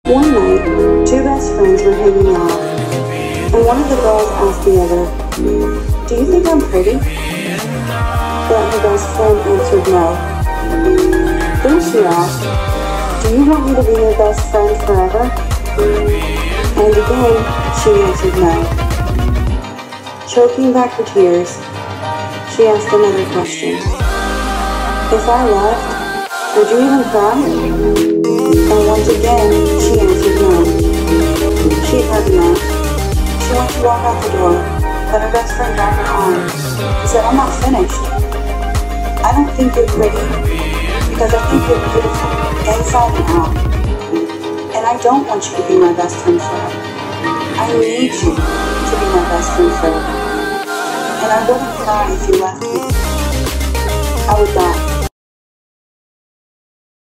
One night, two best friends were hanging out, and one of the girls asked the other, "Do you think I'm pretty?" But her best friend answered no. Then she asked, "Do you want me to be your best friend forever?" And again, she answered no. Choking back her tears, she asked another question. "If I left, would you even cry?" And once again, she answered no. She'd had enough. She went to walk out the door, but her best friend grabbed her arm and said, "I'm not finished. I don't think you're pretty, because I think you're beautiful, inside and out. And I don't want you to be my best friend forever. I need you to be my best friend forever. And I wouldn't cry if you left me. I would die."